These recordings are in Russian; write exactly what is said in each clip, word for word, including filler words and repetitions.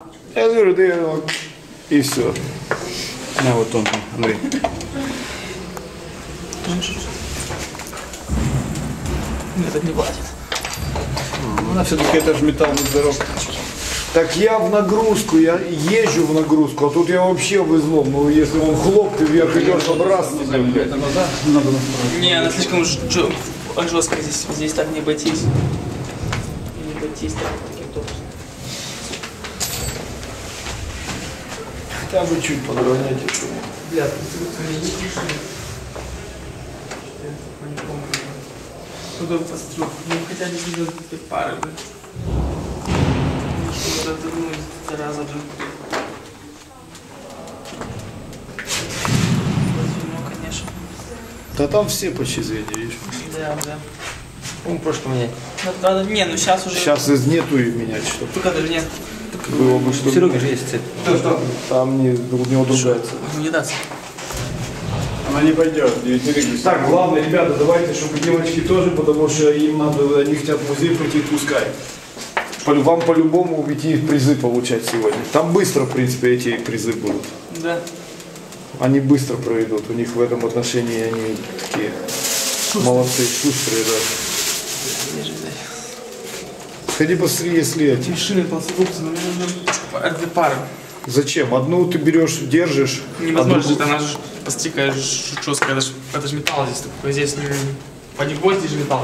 Я говорю, да я... И все. На, вот он там, Андрей. Этот не платит. Она все-таки это же металлный здоров. Так я в нагрузку, я езжу в нагрузку, а тут я вообще в излом. Ну если он хлоп, ты вверх идешь, образ тебе, блядь. Не, она слишком жестко здесь, здесь так не обойтись. Не обойтись так, каким-то образом. Хотя бы чуть подровнять еще. Бля, ты не видишь? Куда пострел? Ну хотя бы сделать две пары, блядь. Чтобы разогнуть, зараза, блин. Ну, конечно. Да там все почти звенья, видишь? Да, да. Он просто поменять. Надо, не, ну сейчас уже... Сейчас из нету и менять что-то. Только даже нет. Было бы что-то. Серега же есть цепь. Что, что? Там не, у него другая цена. Ну, не даст. Она не пойдет. Так, главное, ребята, давайте, чтобы девочки тоже, потому что им надо, они хотят в музей пойти, пускай. Вам по-любому идти призы получать сегодня. Там быстро, в принципе, эти призы будут. Да. Они быстро пройдут. У них в этом отношении они такие шустрые. Молодцы, шустрые, да. Сходи быстрее, если эти. Решили по инструкции, но мне нужно две пары. Зачем? Одну ты берешь, держишь. Невозможно, одну... она же постикаешь жестко, это же, это же металл здесь такой, здесь не... По гвозди же металл.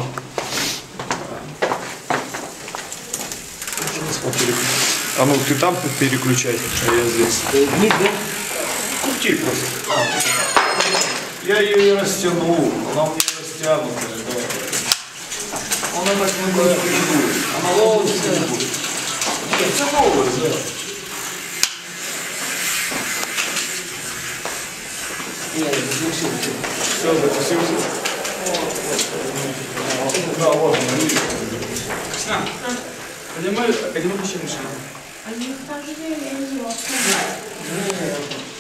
А ну ты там переключай, а я здесь. Нет, да? Крути просто. Я ее и растянул, она у меня растянутая. Она так не будет. Она ловится не будет. Растянулась, да. Нет, запустил. Все, запустился. Да, вот он, видишь. Ксна, где мы, где мы включили машину? Они там же, я не знаю.